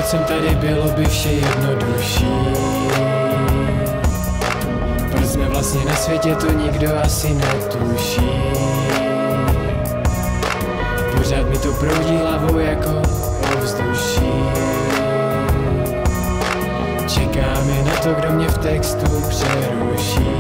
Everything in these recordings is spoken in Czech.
jsem tady, bylo by vše jednodušší. Proč jsme vlastně na světě, to nikdo asi netuší. Pořád mi to proudí hlavou jako ovzduší. Čekáme na to, kdo mě v textu přeruší.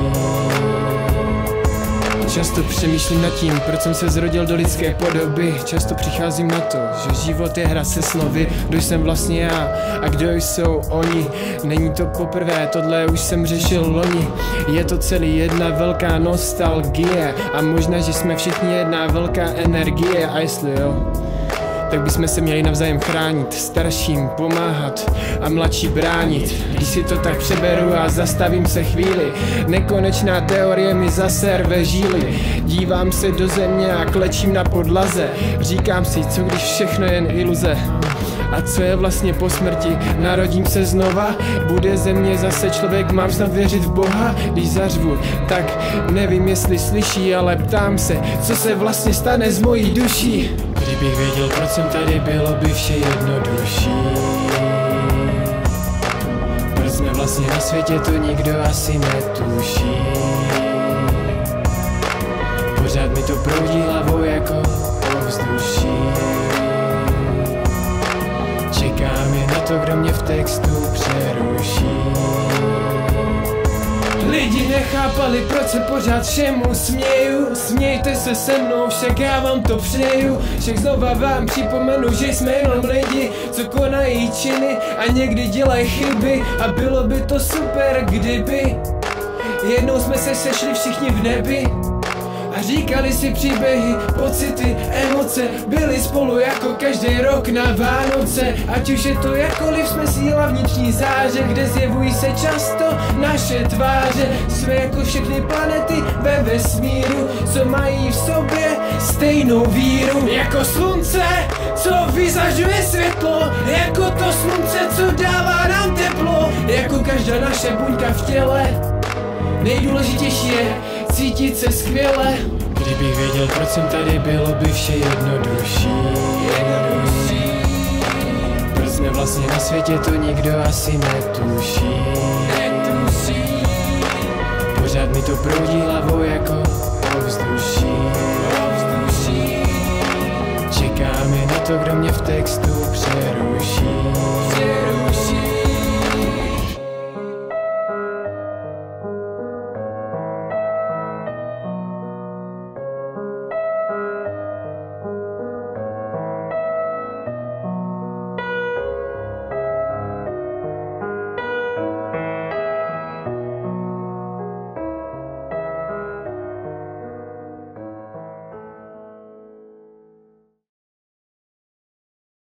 Často přemýšlím nad tím, proč jsem se zrodil do lidské podoby. Často přicházím na to, že život je hra se slovy. Kdo jsem vlastně já a kdo jsou oni. Není to poprvé, tohle už jsem řešil loni. Je to celý jedna velká nostalgie. A možná, že jsme všichni jedna velká energie. A jestli jo, tak bychom se měli navzájem chránit, starším pomáhat a mladší bránit. Když si to tak přeberu a zastavím se chvíli, nekonečná teorie mi zase rve žíly. Dívám se do země a klečím na podlaze. Říkám si, co když všechno je jen iluze. A co je vlastně po smrti? Narodím se znova? Bude ze mě zase člověk? Mám snad věřit v Boha? Když zařvu, tak nevím, jestli slyší, ale ptám se, co se vlastně stane s mojí duší. Kdybych věděl, proč jsem tady, bylo by vše jednodušší. Proč jsme vlastně na světě, to nikdo asi netuší. Pořád mi to proudí hlavou jako ovzduší. Čekáme na to, kdo mě v textu přeruší. Lidi nechápali, proč se pořád všemu směju. Smějte se se mnou, však já vám to přeju. Však znova vám připomenu, že jsme jenom lidi, co konají činy a někdy dělají chyby. A bylo by to super, kdyby jednou jsme se sešli všichni v nebi a říkali si příběhy, pocity, emoce, byli spolu jako každý rok na Vánoce. Ať už je to jakkoliv, jsme síla vnitřní záře, kde zjevují se často naše tváře. Jsme jako všechny planety ve vesmíru, co mají v sobě stejnou víru. Jako slunce, co vyzařuje světlo, jako to slunce, co dává nám teplo. Jako každá naše buňka v těle, nejdůležitější je cítit se skvěle. Kdybych věděl, proč jsem tady, bylo by vše jednodušší. Proč jsme vlastně na světě, to nikdo asi netuší. Pořád mi to proudí hlavou jako ovzduší. Čekáme na to, kdo mě v textu přeruší.